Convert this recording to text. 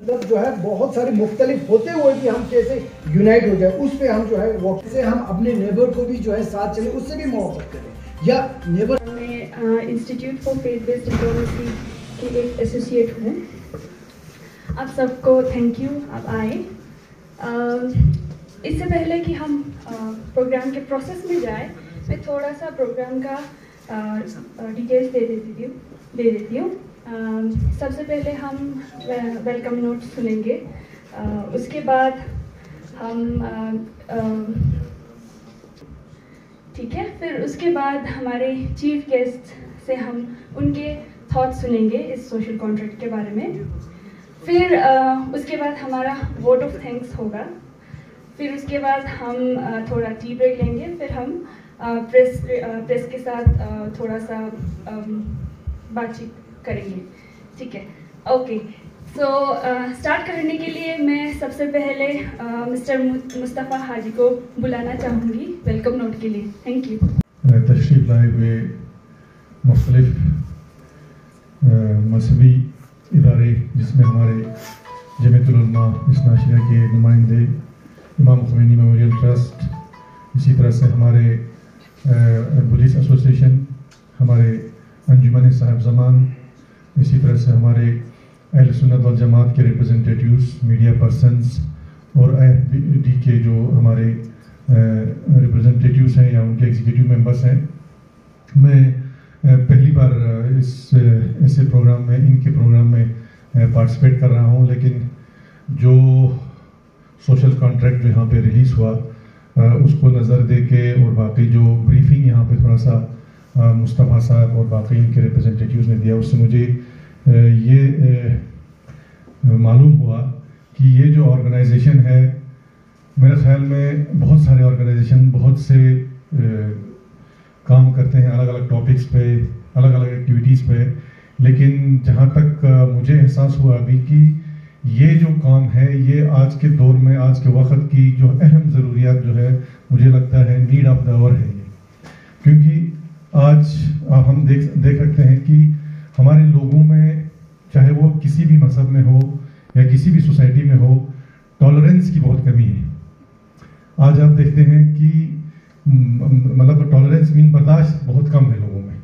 مطلب جو ہے بہت سارے مختلف ہوتے ہوئے بھی ہم کیسے یونائٹ ہو جائے، اس پہ ہم جو ہے وہ کیسے ہم اپنے نیبر کو بھی جو ہے ساتھ چلیں، اس سے بھی محبت کریں. یا نیبر میں institute for faith based diplomacy کی ایک ایسوسیٹ ہوں. آپ سب کو تھینک یو آپ آئے. اس سے پہلے کہ ہم پروگرام کے پروسیس میں جائیں، میں تھوڑا سا پروگرام کا ڈیٹیلس دے دیتی ہوں. سب سے پہلے ہم ویلکم نوٹ سنیں گے. اس کے بعد ہم ٹھیک ہے، پھر اس کے بعد ہمارے چیف گیسٹ سے ہم ان کے تھاٹ سنیں گے اس سوشل کانٹریکٹ کے بارے میں. پھر اس کے بعد ہمارا ووٹ آف تھینکس ہوگا. پھر اس کے بعد ہم تھوڑا ٹی بریک لیں گے. پھر ہم پریس کے ساتھ تھوڑا سا بات چیت کریں گے. ٹھیک ہے، اوکے. سو اسٹارٹ کرنے کے لیے میں سب سے پہلے مسٹر مصطفیٰ حاجی کو بلانا چاہوں گی ویلکم نوٹ کے لیے. Thank you. تشریف لائے ہوئے مختلف مذہبی ادارے، جس میں ہمارے جمیعت العلماء اثنا عشریہ کے نمائندے، امام خمینی میموریل ٹرسٹ، اسی طرح سے ہمارے پولیس ایسوسیشن، ہمارے انجمن صاحب زمان، اسی طرح سے ہمارے اہل سنت والجماعت کے ریپرزنٹیٹیوز، میڈیا پرسنز اور IFBD کے جو ہمارے ریپرزنٹیٹیوز ہیں یا ان کے ایگزیکٹیو ممبرس ہیں. میں پہلی بار ایسے پروگرام میں، ان کے پروگرام میں پارٹیسپیٹ کر رہا ہوں، لیکن جو سوشل کانٹریکٹ جو یہاں پہ ریلیز ہوا اس کو نظر دے کے، اور باقی جو بریفنگ یہاں پہ تھوڑا سا مصطفیٰ صاحب اور باقی ان کے ریپرزنٹیٹیوز نے دیا، اس سے مجھے یہ معلوم ہوا کہ یہ جو آرگنائزیشن ہے، میرے خیال میں بہت سارے آرگنائزیشن بہت سے کام کرتے ہیں الگ الگ ٹاپکس پہ، الگ الگ ایکٹیویٹیز پہ، لیکن جہاں تک مجھے احساس ہوا ابھی کہ یہ جو کام ہے، یہ آج کے دور میں، آج کے وقت کی جو اہم ضروریات جو ہے، مجھے لگتا ہے نیڈ آف دا آور ہے یہ. کیونکہ آج ہم دیکھ سکتے ہیں کہ ہمارے لوگوں میں، چاہے وہ کسی بھی مذہب میں ہو یا کسی بھی سوسائٹی میں ہو، ٹالرنس کی بہت کمی ہے. آج آپ دیکھتے ہیں کہ مطلب ٹالرنس برداشت بہت کم ہے لوگوں میں.